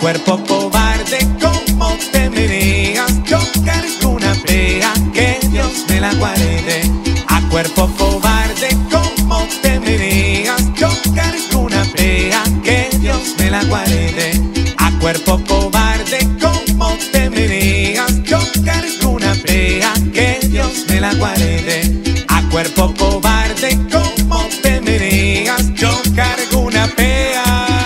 cuerpo cobarde, como te meneas, yo cargo una pea, que Dios me la guarde. A cuerpo cobarde, como te meneas, yo cargo una pea, que Dios me la guarde. A cuerpo cobarde, como te meneas, yo cargo una pea, que Dios me la guarde. A cuerpo cobarde, como te meneas, yo cargo una pea,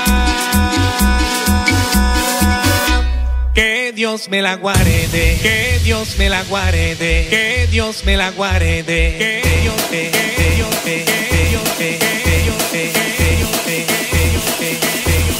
que Dios me la guarde, que Dios me la guarde, que Dios me la guarde, que Dios te, que Dios te, que Dios te, que Dios te, que Dios te, que Dios te.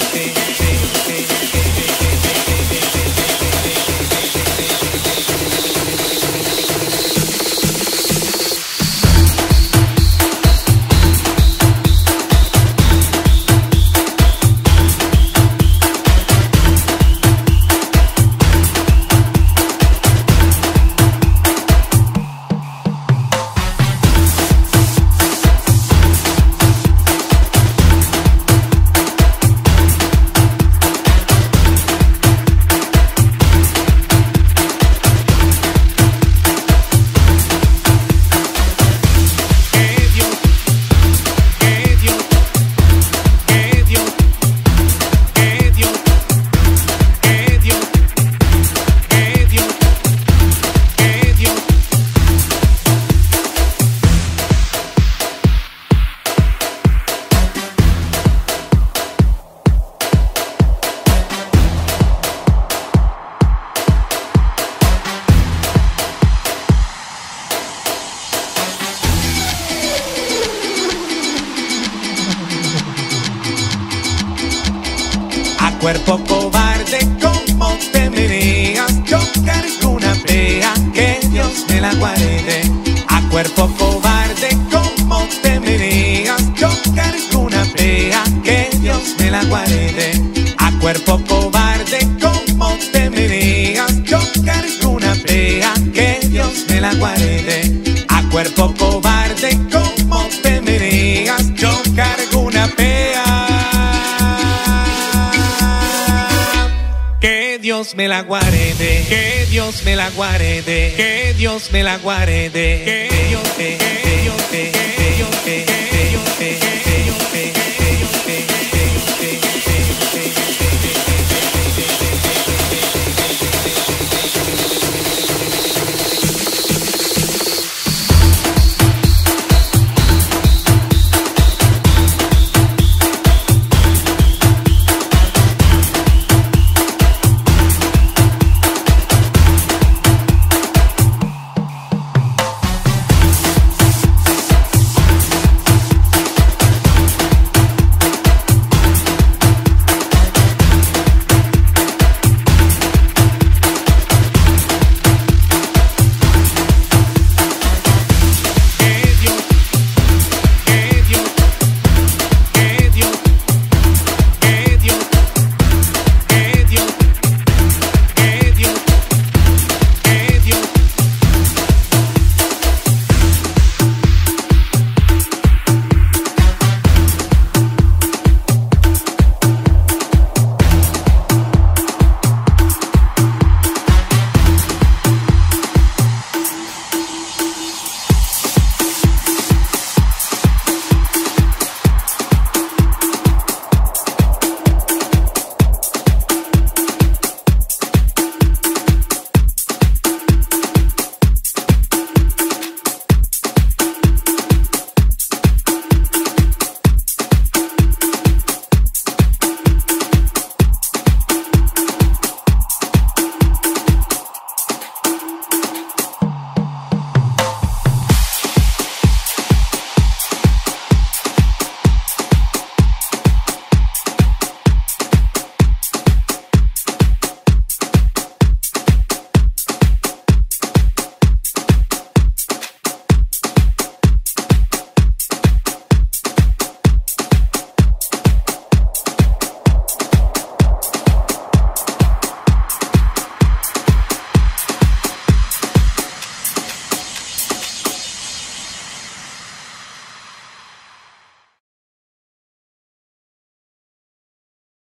Cuerpo cobarde, como te meneas, yo cargo una pea, que Dios me la guarde. A cuerpo cobarde, como te meneas, yo cargo una pea, que Dios me la guarde. A cuerpo cobarde, como te meneas, yo cargo una pea, que Dios me la guarde. A cuerpo cobarde, como te meneas, yo cargo una pea, que Dios me la guarde, que Dios me la guarde, que Dios me la guarde, que Dios te